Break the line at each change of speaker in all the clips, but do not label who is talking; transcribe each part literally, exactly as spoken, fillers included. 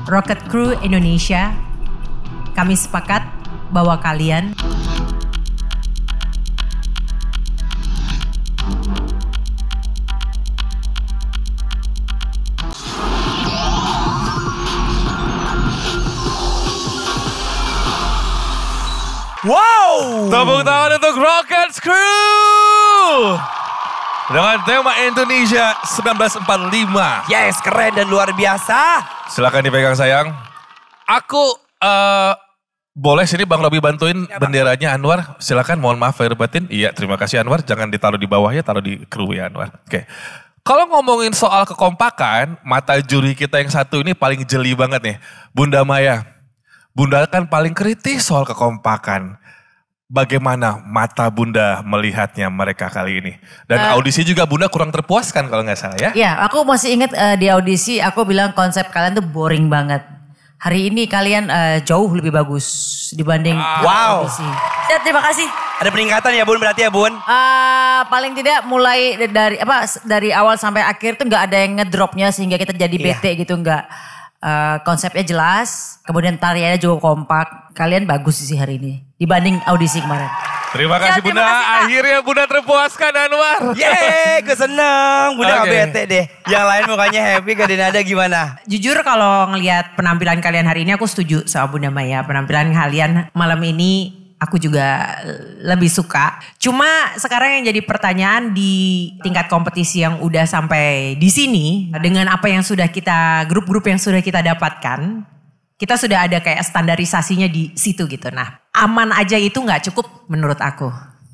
Rocket Crew Indonesia, kami sepakat bahwa kalian
wow!
Tepuk tangan untuk Rocket Crew! Dengan tema Indonesia seribu sembilan ratus empat puluh lima.
Yes, keren dan luar biasa.
Silakan dipegang sayang. Aku uh, boleh sini Bang Robi bantuin ya, benderanya Anwar. Silakan, mohon maaf lahir batin. Iya, terima kasih Anwar. Jangan ditaruh di bawah ya, taruh di kru ya Anwar. Oke. Kalau ngomongin soal kekompakan, mata juri kita yang satu ini paling jeli banget nih. Bunda Maya. Bunda kan paling kritis soal kekompakan. Bagaimana mata Bunda melihatnya mereka kali ini? Dan uh, audisi juga Bunda kurang terpuaskan kalau nggak salah ya?
Ya, aku masih ingat uh, di audisi aku bilang konsep kalian tuh boring banget. Hari ini kalian uh, jauh lebih bagus dibanding
wow.
audisi. Ya, terima kasih.
Ada peningkatan ya Bun berarti ya Bun?
Uh, paling tidak mulai dari apa dari awal sampai akhir tuh nggak ada yang ngedropnya sehingga kita jadi bete yeah. gitu nggak. Uh, konsepnya jelas, kemudian tariannya juga kompak. Kalian bagus sih hari ini dibanding audisi kemarin.
Terima kasih ya, Bunda, kasih, akhirnya Bunda terpuaskan Anwar.
Yeay, gue seneng. Bunda okay. gak bete deh. Yang lain mukanya happy, Kak Denada gimana?
Jujur kalau ngelihat penampilan kalian hari ini aku setuju sama Bunda Maya. Penampilan kalian malam ini aku juga lebih suka. Cuma sekarang yang jadi pertanyaan di tingkat kompetisi yang udah sampai di sini. Dengan apa yang sudah kita, grup-grup yang sudah kita dapatkan. Kita sudah ada kayak standarisasinya di situ gitu. Nah aman aja itu gak cukup menurut aku.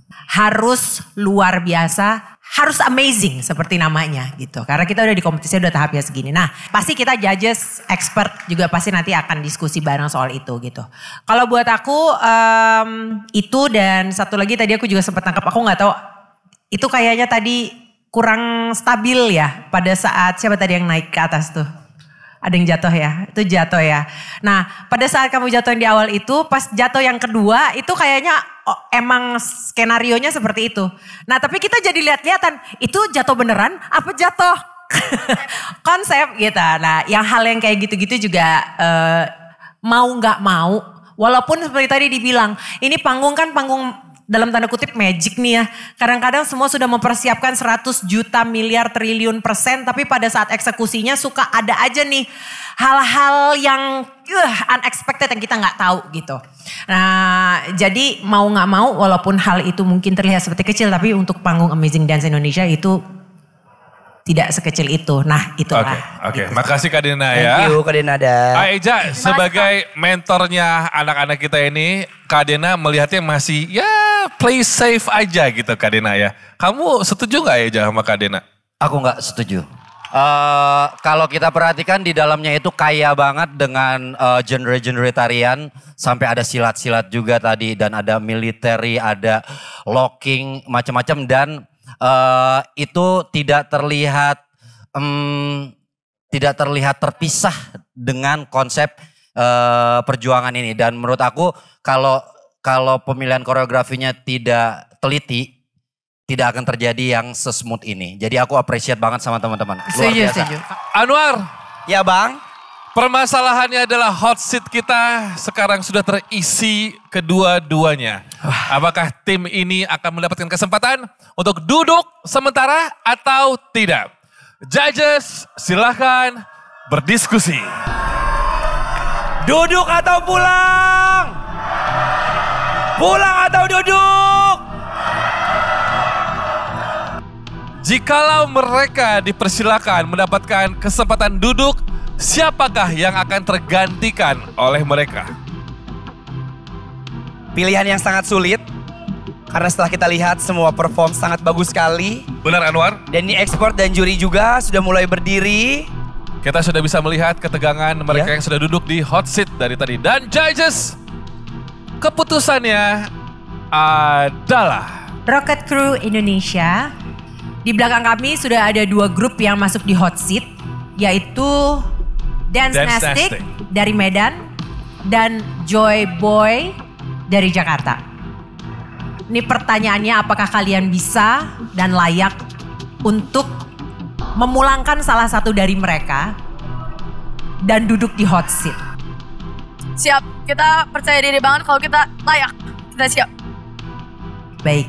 Harus luar biasa, harus amazing seperti namanya gitu. Karena kita udah di kompetisi udah tahapnya segini. Nah pasti kita judges, expert juga pasti nanti akan diskusi bareng soal itu gitu. Kalau buat aku um, itu dan satu lagi tadi aku juga sempat tangkap, aku gak tahu itu kayaknya tadi kurang stabil ya pada saat siapa tadi yang naik ke atas tuh. Ada yang jatuh ya, itu jatuh ya. Nah pada saat kamu jatuh yang di awal itu, pas jatuh yang kedua itu kayaknya oh, emang skenarionya seperti itu. Nah tapi kita jadi lihat-lihatan, itu jatuh beneran apa jatuh konsep gitu. Nah yang hal yang kayak gitu-gitu juga uh, mau gak mau, walaupun seperti tadi dibilang, ini panggung kan panggung dalam tanda kutip magic nih ya. Kadang-kadang semua sudah mempersiapkan seratus juta miliar triliun persen. Tapi pada saat eksekusinya suka ada aja nih hal-hal yang uh, unexpected yang kita gak tahu gitu. Nah jadi mau gak mau walaupun hal itu mungkin terlihat seperti kecil. Tapi untuk panggung Amazing Dance Indonesia itu tidak sekecil itu. Nah itulah. Oke,
okay, okay. Gitu. Makasih Kak Dena
Thank
ya.
you Kak Denada.
Aeja sebagai mentornya anak-anak kita ini, Kak Dena melihatnya masih ya play safe aja gitu Kak Dena ya. Kamu setuju gak Aeja sama Kak Dena?
Aku gak setuju. Uh, kalau kita perhatikan di dalamnya itu kaya banget dengan uh, genre-genre tarian. Sampai ada silat-silat juga tadi dan ada military, ada locking, macam-macam dan Uh, itu tidak terlihat um, tidak terlihat terpisah dengan konsep uh, perjuangan ini dan menurut aku kalau kalau pemilihan koreografinya tidak teliti tidak akan terjadi yang sesmooth ini. Jadi aku appreciate banget sama teman-teman. Luar biasa.
Anwar.
Ya Bang.
Permasalahannya adalah hot seat kita sekarang sudah terisi kedua-duanya. Apakah tim ini akan mendapatkan kesempatan untuk duduk sementara atau tidak? Judges silahkan berdiskusi.
Duduk atau pulang? Pulang atau duduk?
Jikalau mereka dipersilakan mendapatkan kesempatan duduk, siapakah yang akan tergantikan oleh mereka?
Pilihan yang sangat sulit. Karena setelah kita lihat semua perform sangat bagus sekali.
Benar Anwar.
Dan ini ekspor dan juri juga sudah mulai berdiri.
Kita sudah bisa melihat ketegangan mereka
ya.
yang sudah duduk di hot seat dari tadi. Dan judges, keputusannya adalah
Rocket Crew Indonesia. Di belakang kami sudah ada dua grup yang masuk di hot seat. Yaitu Dance, Dance Nastic dari Medan dan Joy Boy dari Jakarta. Ini pertanyaannya, apakah kalian bisa dan layak untuk memulangkan salah satu dari mereka dan duduk di hot seat.
Siap, kita percaya diri banget kalau kita layak. Kita siap.
Baik.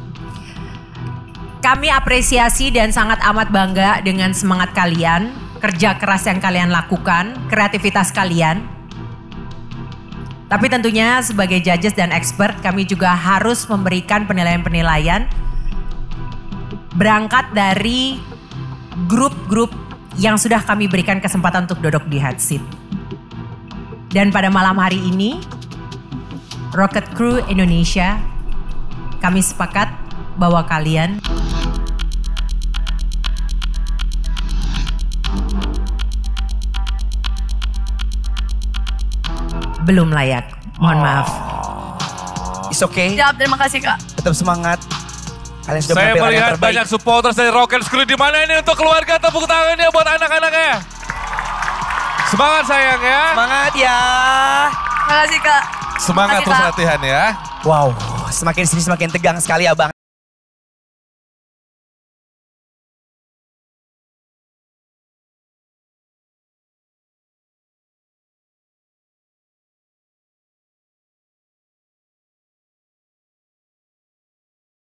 Kami apresiasi dan sangat amat bangga dengan semangat kalian, kerja keras yang kalian lakukan, kreativitas kalian. Tapi tentunya sebagai judges dan expert kami juga harus memberikan penilaian-penilaian berangkat dari grup-grup yang sudah kami berikan kesempatan untuk duduk di hot seat. Dan pada malam hari ini, Rocket Crew Indonesia, kami sepakat bahwa kalian belum layak. Mohon maaf.
It's okay.
Siap, terima kasih Kak.
Tetap semangat. Kalian sudah
Saya
menampilkan yang
melihat
terbaik.
banyak supporters dari Rocket Crew di mana ini untuk keluarga, tepuk tangannya buat anak-anaknya. Semangat sayang ya.
Semangat ya.
Terima kasih Kak.
Semangat
Makasih,
terus
Kak.
latihan ya.
Wow, semakin sini semakin tegang sekali abang.